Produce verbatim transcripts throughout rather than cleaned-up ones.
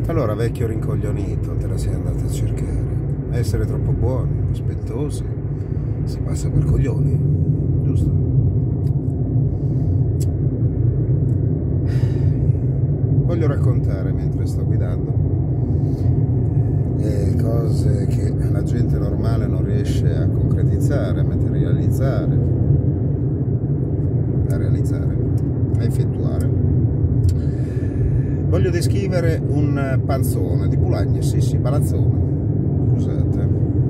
Allora, vecchio rincoglionito, te la sei andata a cercare. Essere troppo buoni, rispettosi, si passa per coglioni, giusto? Voglio raccontare, mentre sto guidando, le cose che la gente normale non riesce a concretizzare, a materializzare, a realizzare, a effettuare. Voglio descrivere un panzone di Pulagni, sì sì, palazzone, scusate,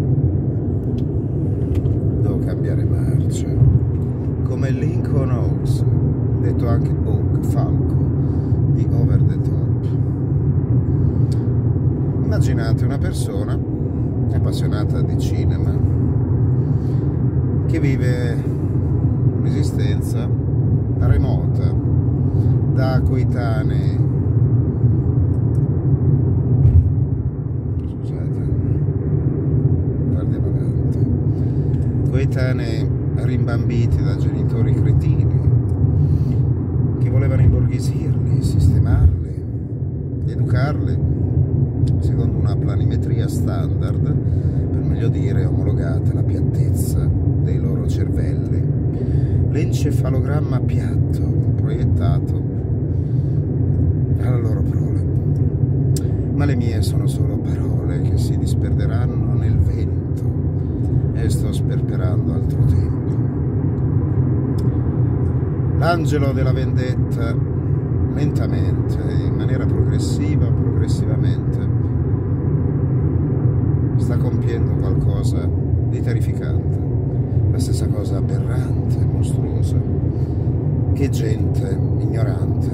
devo cambiare marcia, come Lincoln Oaks, detto anche Oak, falco, di Over the Top. Immaginate una persona appassionata di cinema che vive un'esistenza remota da coetanei, coetanei rimbambiti da genitori cretini che volevano imborghesirli, sistemarli, educarli secondo una planimetria standard, per meglio dire omologata alla piattezza dei loro cervelli, l'encefalogramma piatto proiettato alla loro prole. Ma le mie sono solo parole che si disperderanno nel vento e sto sperperando altro tempo. L'angelo della vendetta, lentamente, in maniera progressiva, progressivamente, sta compiendo qualcosa di terrificante, la stessa cosa aberrante, mostruosa, che gente ignorante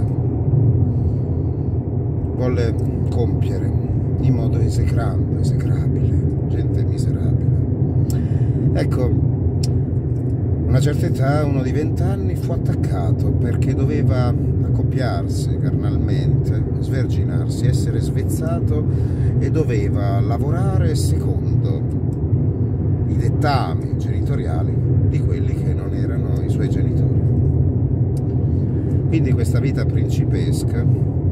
volle compiere in modo esecrando, esecrabile, gente miserabile. Ecco, a una certa età, uno di vent'anni, fu attaccato perché doveva accoppiarsi carnalmente, sverginarsi, essere svezzato e doveva lavorare secondo i dettami genitoriali di quelli che non erano i suoi genitori. Quindi questa vita principesca,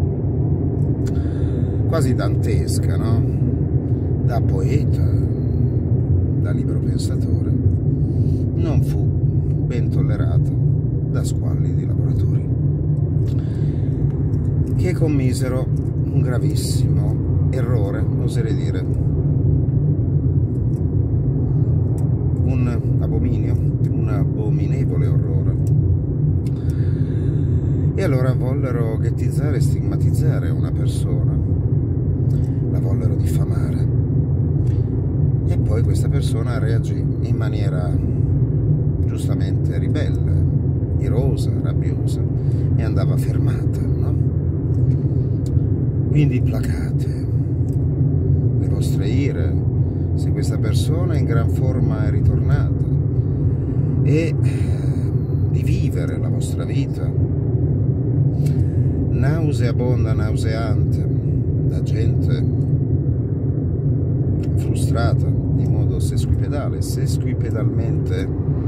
quasi dantesca, no? Da poeta, da libero pensatore, non fu ben tollerato da squallidi lavoratori che commisero un gravissimo errore, oserei dire, un abominio, un abominevole orrore. E allora vollero ghettizzare e stigmatizzare una persona, la vollero diffamare. E poi questa persona reagì in maniera giustamente ribelle, irosa, rabbiosa, e andava fermata, no? Quindi placate le vostre ire se questa persona in gran forma è ritornata, e di vivere la vostra vita nauseabonda, nauseante, da gente frustrata in modo sesquipedale, sesquipedalmente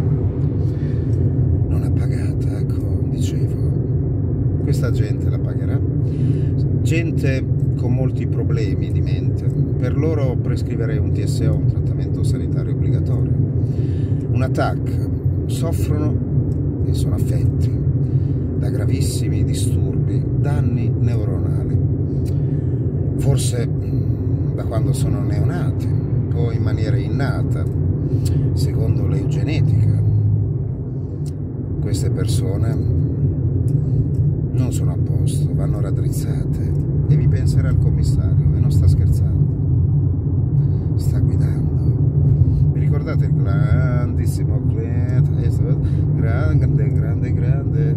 non appagata, ecco, dicevo. Questa gente la pagherà. Gente con molti problemi di mente. Per loro prescriverei un T S O, un trattamento sanitario obbligatorio. Un A T A C. Soffrono e sono affetti da gravissimi disturbi, danni neuronali. Forse da quando sono neonati o in maniera innata, secondo l'eugenetica. Queste persone non sono a posto, vanno raddrizzate, e vi penserà il commissario, e non sta scherzando, sta guidando. Vi ricordate il grandissimo Clint Eastwood? Grande, grande, grande.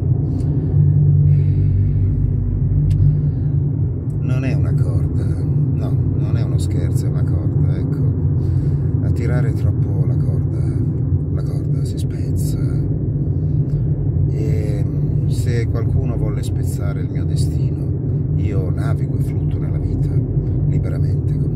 Non è una corda, no, non è uno scherzo, è una corda, ecco. A tirare troppo la corda, la corda si spezza. E se qualcuno volle spezzare il mio destino, io navigo e flutto nella vita liberamente come